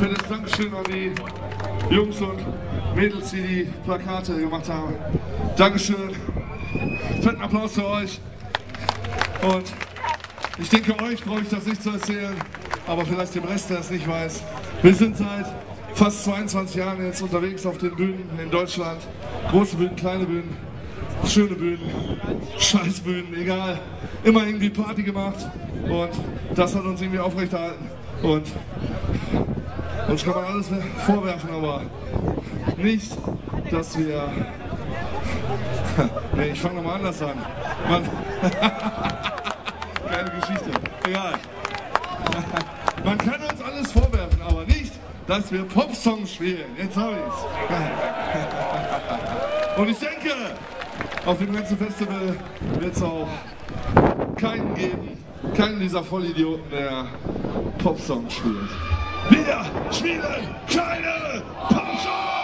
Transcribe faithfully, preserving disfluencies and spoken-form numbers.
fettes Dankeschön an die Jungs und Mädels, die die Plakate gemacht haben. Dankeschön. Fetten Applaus für euch. Und ich denke, euch brauche ich das nicht zu erzählen, aber vielleicht dem Rest, der es nicht weiß. Wir sind seit fast zweiundzwanzig Jahren jetzt unterwegs auf den Bühnen in Deutschland. Große Bühnen, kleine Bühnen, schöne Bühnen, Scheißbühnen, egal. Immer irgendwie Party gemacht und das hat uns irgendwie aufrechterhalten. Und uns kann man alles vorwerfen, aber nicht, dass wir... Nee, ich fange nochmal anders an. Man Keine Geschichte. Egal. Man kann uns alles vorwerfen, aber nicht, dass wir Popsongs spielen. Jetzt habe ich's. Und ich denke, auf dem ganzen Festival wird es auch keinen geben, keinen dieser Vollidioten, der Popsongs spielt. Wir spielen keine Popsongs!